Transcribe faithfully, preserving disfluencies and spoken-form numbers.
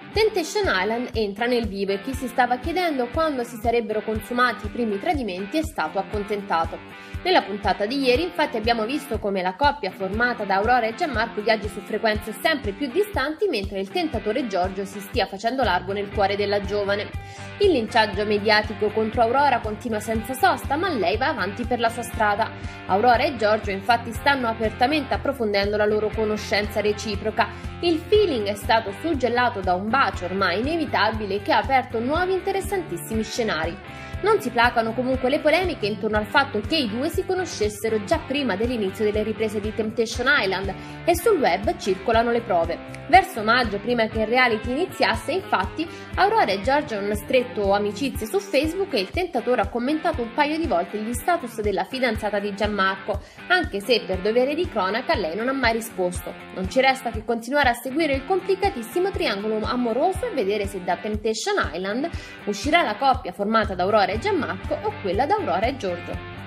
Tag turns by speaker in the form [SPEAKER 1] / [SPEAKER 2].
[SPEAKER 1] Temptation Island entra nel vivo e chi si stava chiedendo quando si sarebbero consumati i primi tradimenti è stato accontentato. Nella puntata di ieri infatti abbiamo visto come la coppia formata da Aurora e Gianmarco viaggi su frequenze sempre più distanti mentre il tentatore Giorgio si stia facendo largo nel cuore della giovane. Il linciaggio mediatico contro Aurora continua senza sosta, ma lei va avanti per la sua strada. Aurora e Giorgio infatti stanno apertamente approfondendo la loro conoscenza reciproca. Il feeling è stato suggellato da un bacio ormai inevitabile che ha aperto nuovi interessantissimi scenari. Non si placano comunque le polemiche intorno al fatto che i due si conoscessero già prima dell'inizio delle riprese di Temptation Island e sul web circolano le prove. Verso maggio, prima che il reality iniziasse, infatti, Aurora e Giorgio hanno stretto amicizie su Facebook e il tentatore ha commentato un paio di volte gli status della fidanzata di Gianmarco, anche se per dovere di cronaca lei non ha mai risposto. Non ci resta che continuare a seguire il complicatissimo triangolo amoroso e vedere se da Temptation Island uscirà la coppia formata da Aurora e Gianmarco o quella da Aurora e Giorgio.